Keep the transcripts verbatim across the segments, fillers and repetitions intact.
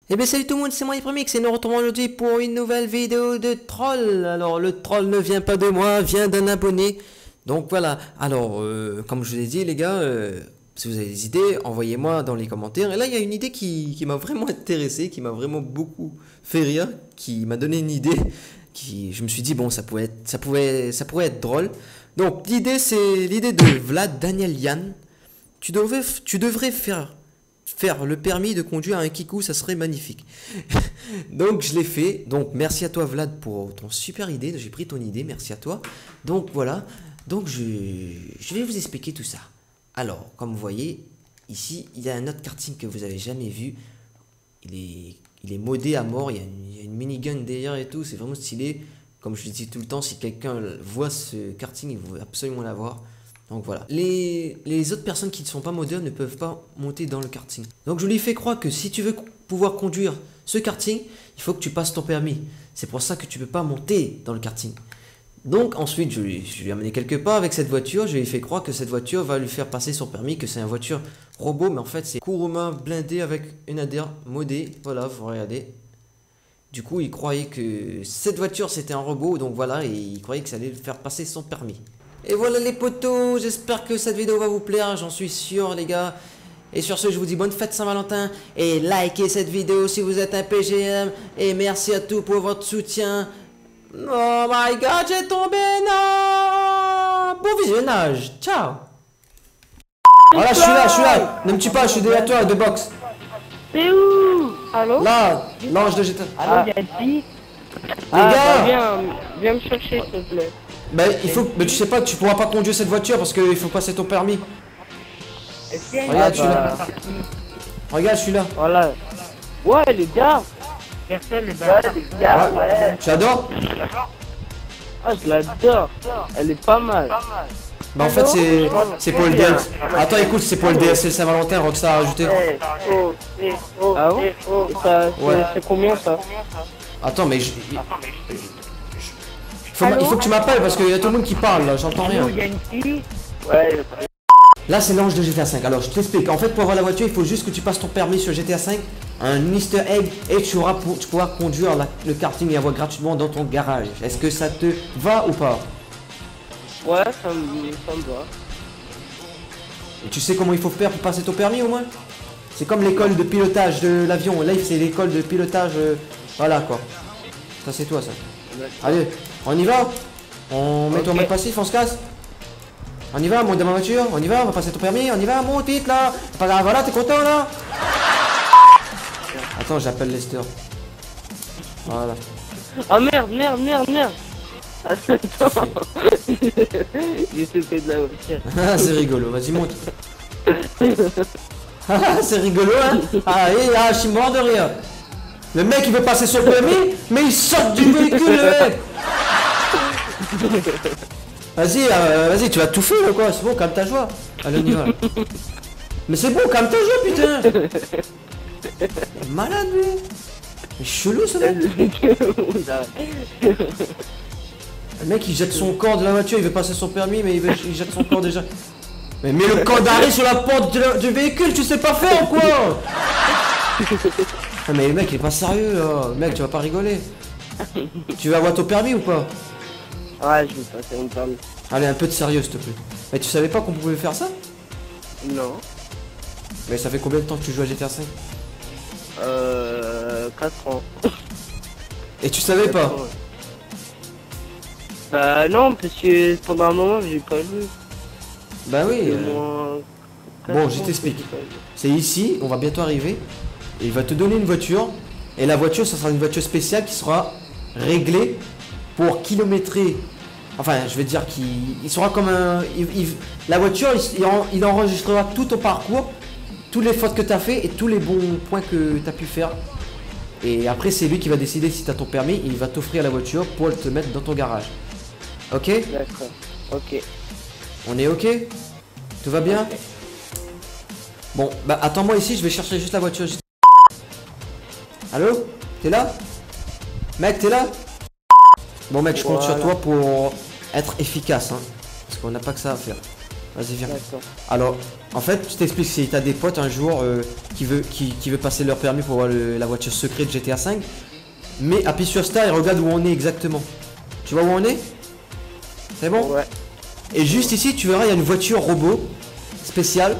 Eh bien salut tout le monde, c'est moi Hypermix et nous retrouvons aujourd'hui pour une nouvelle vidéo de troll. Alors le troll ne vient pas de moi, vient d'un abonné. Donc voilà, alors euh, comme je vous ai dit les gars, euh, si vous avez des idées, envoyez-moi dans les commentaires. Et là il y a une idée qui, qui m'a vraiment intéressé, qui m'a vraiment beaucoup fait rire, qui m'a donné une idée, qui je me suis dit bon ça pouvait être, ça pouvait, ça pourrait être drôle. Donc l'idée c'est l'idée de Vlad Daniel Yann. Tu devrais, tu devrais faire faire le permis de conduire un Kikou, ça serait magnifique. Donc je l'ai fait. Donc merci à toi Vlad pour ton super idée. J'ai pris ton idée, merci à toi. Donc voilà. Donc je, je vais vous expliquer tout ça. Alors, comme vous voyez, ici, il y a un autre karting que vous avez jamais vu. Il est, il est modé à mort. Il y a une, il y a une minigun derrière et tout. C'est vraiment stylé. Comme je le dis tout le temps, si quelqu'un voit ce karting, il faut absolument l'avoir. Donc voilà. Les, les autres personnes qui ne sont pas modeurs ne peuvent pas monter dans le karting. Donc je lui fais croire que si tu veux pouvoir conduire ce karting, il faut que tu passes ton permis. C'est pour ça que tu ne peux pas monter dans le karting. Donc ensuite, je lui, je lui ai amené quelque part avec cette voiture. Je lui ai fait croire que cette voiture va lui faire passer son permis, que c'est une voiture robot. Mais en fait, c'est Kuruma blindé avec une A D R modée. Voilà, vous regardez. Du coup, il croyait que cette voiture, c'était un robot. Donc voilà, et il croyait que ça allait lui faire passer son permis. Et voilà les potos, j'espère que cette vidéo va vous plaire, j'en suis sûr les gars. Et sur ce, je vous dis bonne fête Saint-Valentin. Et likez cette vidéo si vous êtes un P G M. Et merci à tous pour votre soutien. Oh my god, j'ai tombé, non. Bon visionnage, ciao. Voilà, je suis là, je suis là. Ne me tue pas, je suis derrière toi, de boxe. C'est où? Allô? Là, l'ange de G T A. Allô, Yati? Les Ah, gars, bah, viens, viens me chercher s'il te plaît. bah, il faut, mais tu sais pas, tu pourras pas conduire cette voiture parce qu'il faut passer ton permis. Regarde, je suis là. Regarde, je suis là. Voilà. Ouais, les gars. Personne les gars. Ouais. Tu adores? Ah, je l'adore. Elle est pas mal. Bah en fait c'est c'est pour le D S. Attends écoute, c'est pour le D S L Saint-Valentin, Rockstar a ajouté. Ah ouais? Ça, Ouais. c'est combien ça? Attends mais je... Faut ma- il faut que tu m'appelles parce qu'il y a tout le monde qui parle là, j'entends rien. Il y a une fille? Ouais. Là c'est l'ange de G T A cinq, alors je t'explique. En fait pour avoir la voiture il faut juste que tu passes ton permis sur G T A cinq, un easter egg et tu, auras pour... tu pourras conduire la... le karting et avoir gratuitement dans ton garage. Est-ce que ça te va ou pas? Ouais, ça me, ça me va. Et tu sais comment il faut faire pour passer ton permis au moins? C'est comme l'école de pilotage de l'avion. Là c'est l'école de pilotage, euh, voilà quoi. Ça c'est toi ça. Allez, on y va? On met ton Ok. mode passif, on se casse? On y va, monte dans ma voiture, on y va, on va passer ton permis, on y va, monte vite là. C'est pas grave, voilà, t'es content là? Attends, j'appelle Lester. Voilà. Ah merde, merde, merde, merde. Attends. J'ai sauté de la voiture. Ah, c'est rigolo, vas-y monte. Ah, c'est rigolo hein? Ah, et, ah, je suis mort de rire. Le mec il veut passer son permis, mais il sort du véhicule le mec. Vas-y, euh, vas-y, tu vas tout faire ou quoi? C'est bon, calme ta joie. Allez, on y va. Mais c'est bon, calme ta joie, putain. Malade, lui. Mais chelou, ce mec. Le mec, il jette son corps de la voiture, il veut passer son permis, mais il, veut, il jette son corps déjà. Mais mets le corps d'arrêt sur la porte de la- du véhicule, tu sais pas faire ou quoi? Ah, mais le mec, il est pas sérieux, là. Mec, tu vas pas rigoler. Tu vas avoir ton permis ou pas? Ouais, je vais passer une permis. Allez, un peu de sérieux, s'il te plaît. Mais tu savais pas qu'on pouvait faire ça? Non. Mais ça fait combien de temps que tu joues à G T A cinq? Euh... quatre ans. Et tu savais pas? Bah non, parce que pendant un moment, j'ai pas joué. Bah oui. Au euh, moins quatre Bon, ans je que t'explique. j'ai pas joué. C'est ici, on va bientôt arriver. Et il va te donner une voiture. Et la voiture, ça sera une voiture spéciale qui sera réglée pour kilométrer. Enfin, je vais dire qu'il il sera comme un... il- il- la voiture, il, il en- il enregistrera tout ton parcours, toutes les fautes que tu as fait et tous les bons points que tu as pu faire. Et après, c'est lui qui va décider si tu as ton permis. Et il va t'offrir la voiture pour te mettre dans ton garage. Ok? D'accord. Ok. On est ok? Tout va bien? Bon, bah attends-moi ici, je vais chercher juste la voiture. juste- Allô? T'es là? Mec, t'es là? Bon mec, je compte sur Voilà. toi pour être efficace, hein. Parce qu'on n'a pas que ça à faire. Vas-y, viens. D'accord. Alors, en fait, je t'explique, si t'as des potes un jour euh, qui, veut, qui, qui veut passer leur permis pour voir le- la voiture secrète de G T A cinq, mais appuie sur Star et regarde où on est exactement. Tu vois où on est? C'est bon? Ouais. Et juste ici, tu verras, il y a une voiture robot spéciale.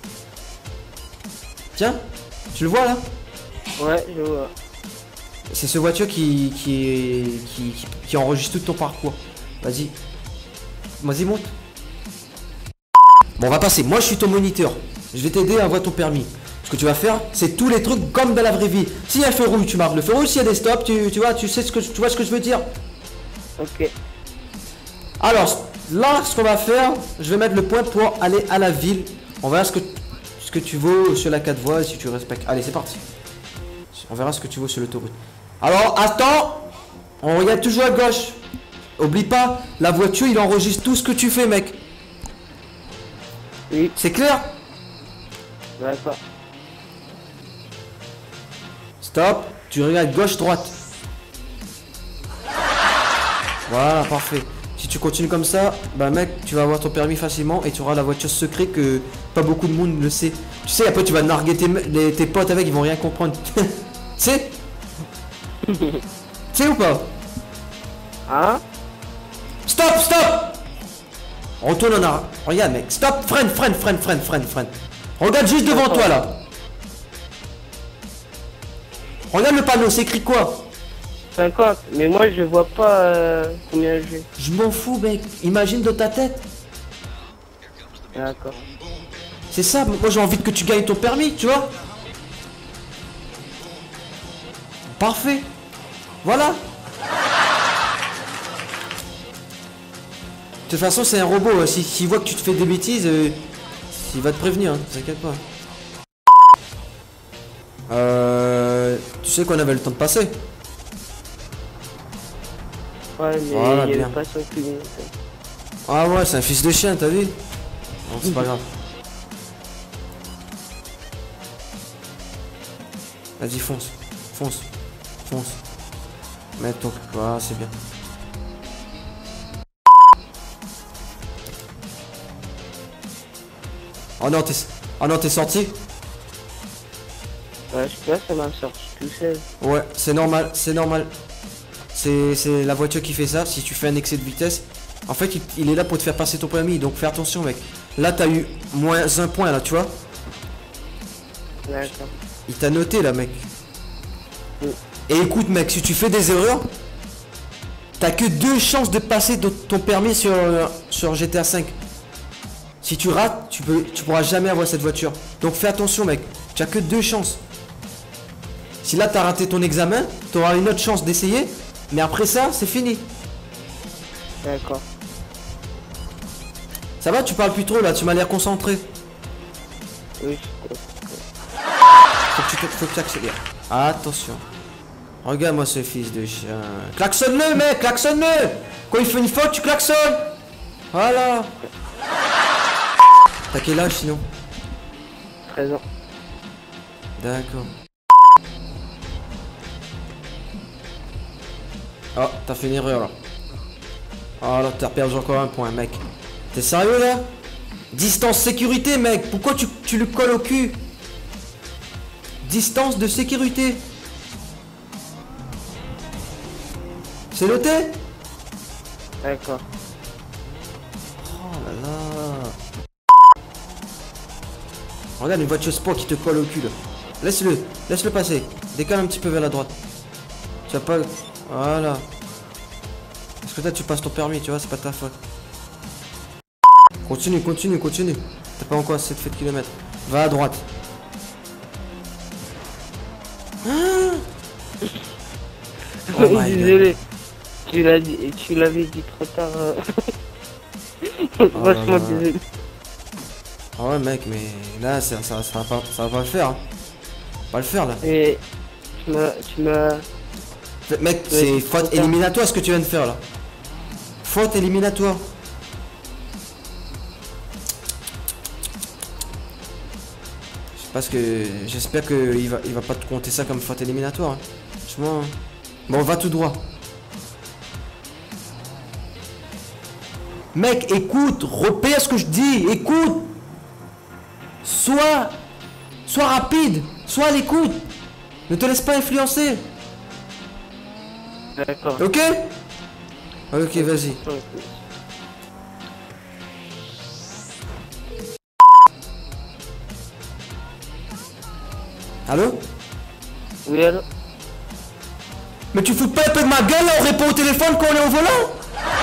Tiens, tu le vois là? Ouais, je vois. C'est ce voiture qui, qui, est- qui, qui, qui enregistre tout ton parcours. Vas-y. Vas-y, monte. Bon, on va passer. Moi, je suis ton moniteur. Je vais t'aider à avoir ton permis. Ce que tu vas faire, c'est tous les trucs comme dans la vraie vie. S'il y a un feu rouge, tu marques le feu rouge. S'il y a des stops, tu, tu vois, tu sais ce que, tu vois ce que je veux dire. Ok. Alors, là, ce qu'on va faire, je vais mettre le point pour aller à la ville. On verra ce que, ce que tu vaux sur la quatre voies, si tu respectes. Allez, c'est parti. On verra ce que tu vaux sur l'autoroute. Alors, attends. On regarde toujours à gauche. Oublie pas, la voiture, il enregistre tout ce que tu fais, mec. Oui. C'est clair? D'accord. Stop. Tu regardes gauche-droite. Voilà, parfait. Si tu continues comme ça, bah mec, tu vas avoir ton permis facilement et tu auras la voiture secrète que pas beaucoup de monde le sait. Tu sais, après tu vas narguer tes, les- tes potes avec, ils vont rien comprendre. Tu sais? Tu sais ou pas? Hein? Stop, stop! On retourne en arrière. Regarde mec, stop, freine, freine, freine, freine, freine, freine. Regarde juste devant toi là. Regarde le panneau, c'est écrit quoi? cinquante. Mais moi, je vois pas euh, combien j'ai. Je m'en fous mec, imagine dans ta tête. D'accord. C'est ça, moi j'ai envie que tu gagnes ton permis, tu vois? Parfait. Voilà. De toute façon, c'est un robot. hein. Si- S'il voit que tu te fais des bêtises, euh, il va te prévenir, hein, t'inquiète pas. Euh, tu sais qu'on avait le temps de passer. Ouais, mais Voilà, il y bien. avait pas son clignotant. Ah ouais, c'est un fils de chien, t'as vu? Non, c'est pas grave. Vas-y, fonce. Fonce. Fonce. Mets ton... Voilà, c'est bien. Oh non, t'es... Oh non, t'es sorti? Ouais, je sais pas, ça m'a sorti tout seul. Ouais, c'est normal, c'est normal. C'est c'est la voiture qui fait ça. Si tu fais un excès de vitesse, en fait, il, il est là pour te faire passer ton permis. Donc fais attention, mec. Là, t'as eu moins un point, là, tu vois. D'accord. Il t'a noté, là, mec. Oui. Et écoute, mec, si tu fais des erreurs, t'as que deux chances de passer de- ton permis sur, euh, sur G T A cinq. Si tu rates, tu peux, tu pourras jamais avoir cette voiture. Donc fais attention, mec. Tu as que deux chances. Si là, t'as raté ton examen, tu auras une autre chance d'essayer. Mais après ça, c'est fini. D'accord. Ça va, tu parles plus trop là, tu m'as l'air concentré. Oui, Faut que tu te- faut que tu accélères. Attention. Regarde-moi ce fils de chien. Klaxonne-le, mec, klaxonne-le. Quand il fait une faute, tu klaxonnes. Voilà. T'as quel âge sinon? treize ans. D'accord. Oh, t'as fait une erreur là. Oh là, t'as perdu encore un point, mec. T'es sérieux là? Distance sécurité, mec. Pourquoi tu, tu le colles au cul? Distance de sécurité. C'est noté? D'accord. Oh là là. Regarde une voiture sport qui te colle au cul là. Laisse-le, laisse-le passer. Décale un petit peu vers la droite. Tu vas pas... Voilà. Parce que là tu passes ton permis, tu vois, c'est pas ta faute. Continue, continue, continue. T'as pas encore assez de fait de kilomètres. Va à droite. Ah Oh my God. Désolé. Tu l'as dit, tu l'avais dit trop tard. euh. Franchement, là là. désolé. Ah ouais mec, mais là ça, ça, ça, va, pas, ça va pas le faire. Hein. Pas le faire là. Et tu m'as, tu m'as. Mec, Ouais, c'est c'est faute trop tard. éliminatoire ce que tu viens de faire là. Faute éliminatoire. Je sais pas ce que. J'espère qu'il va, il va pas te compter ça comme faute éliminatoire. Hein. Franchement. Bon, va tout droit. Mec, écoute, repère ce que je dis, écoute. Sois, sois rapide, sois à l'écoute. Ne te laisse pas influencer. D'accord. Ok? Ok, vas-y. Allô? Oui, alors? Mais tu fous pas un peu de ma gueule là, on répond au téléphone quand on est au volant?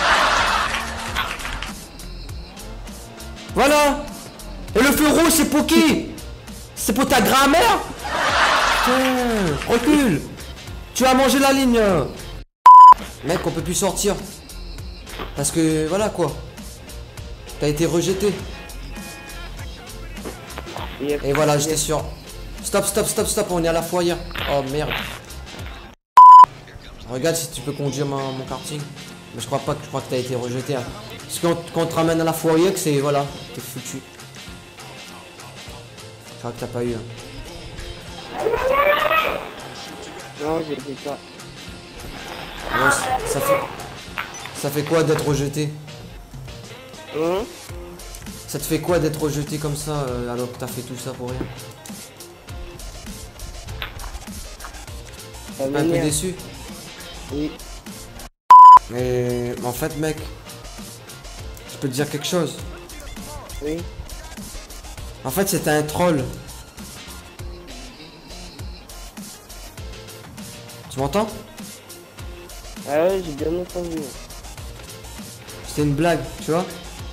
Voilà. Et le feu rouge, c'est pour qui? C'est pour ta grand-mère? Putain, recule. Tu as mangé la ligne. Mec, on peut plus sortir. Parce que, voilà quoi. T'as été rejeté. Yep. Et voilà, j'étais sûr. Stop, stop, stop, stop, on est à la foyer. Oh merde. Regarde si tu peux conduire ma- mon karting. Mais je crois pas que je crois que t'as été rejeté. Hein. Parce que quand, quand on te ramène à la foyer, que c'est. Voilà, t'es foutu. Je crois que t'as pas eu. Hein. Non, j'ai dit pas. Ouais, ça, ça fait. Ça fait quoi d'être rejeté? Hein? Ça te fait quoi d'être rejeté comme ça euh, alors que t'as fait tout ça pour rien? Ça T'es un peu m'énerve. déçu? Oui. Mais en fait mec, je peux te dire quelque chose. Oui. En fait c'était un troll. Tu m'entends? Ah ouais, j'ai bien entendu. C'était une blague, tu vois?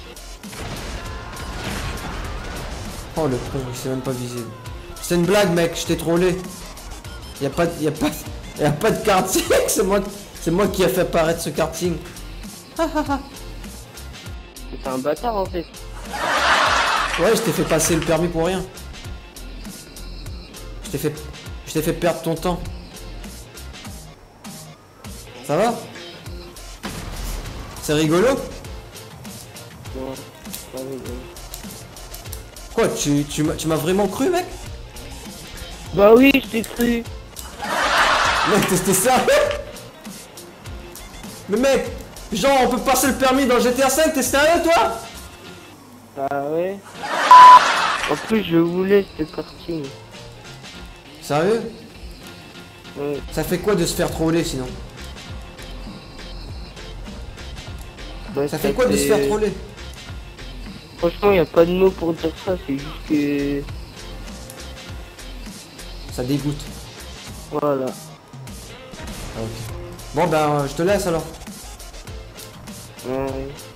Oh le con, il s'est même pas visible. C'était une blague mec, je t'ai trollé. Y'a pas de. Y'a pas de. Y'a pas de karting, c'est moi. C'est moi qui a fait apparaître ce karting. C'est un bâtard en fait. Ouais, je t'ai fait passer le permis pour rien. Je t'ai fait. Je t'ai fait perdre ton temps. Ça va? C'est rigolo? Non, pas rigolo. Quoi, tu, tu, m'as- tu m'as vraiment cru mec? Bah oui, je t'ai cru. Mec, t'es t'es sérieux? Mais mec, genre on peut passer le permis dans G T A cinq, t'es sérieux toi? Bah ouais. En plus, je voulais ce karting. Sérieux? Ouais. Ça fait quoi de se faire troller sinon? Ouais, Ça fait quoi de se faire troller? Franchement, y a pas de mots pour dire ça, c'est juste que... Ça dégoûte. Voilà. Ah, ok. Bon ben, euh, je te laisse alors. Ouais.